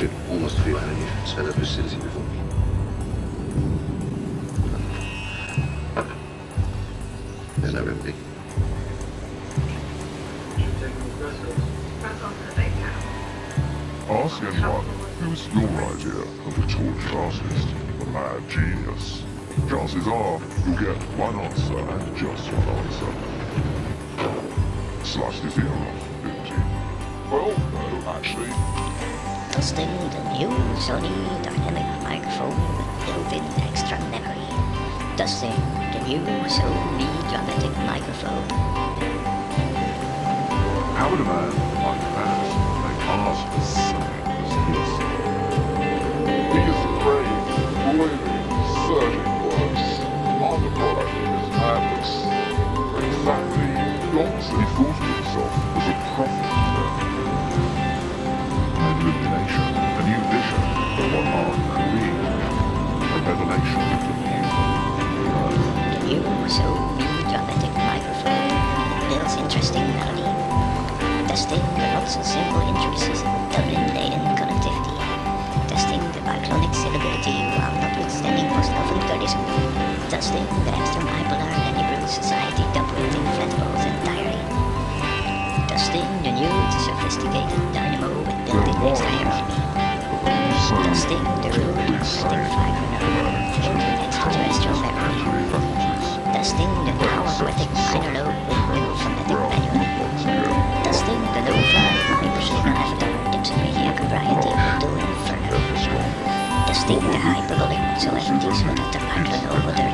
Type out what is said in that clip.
should almost feel like you've set up a facility before. There's no remedy. Ask anyone who's your idea of a tortured artist, a mad genius. Chances are you'll get one answer and just one answer. Sliced his ear off, didn't he? Well, no, actually. Testing the new Sony dynamic microphone with built-in extra memory. Testing the new Sony dramatic microphone. How would a man like that make art as sad as his? He is brave, boiling, surging words are the product of his madness. Exactly once he thought of himself as a prophet. An illumination, a new vision of what art could be. A revelation of the new. The new Sony dramatic microphone with built interesting melody. Testing the not so simple intricacies of Dublin connectivity. Testing the biclonic syllability while notwithstanding post-avant-gardism. Testing the extra bipolar and Hebrew society operating flatballs entirely. Testing the new sophisticated dynamo with built-in extra aeronomy. Testing the rude magnetic fiber nerve with extraterrestrial memory. Testing the now aquatic minor lobe with phonetic manual. Testing the Nova hypersonic avatar Dipson Radiac variety of Dual Inferno. Testing the hyperbolic celebrities without the microphone over their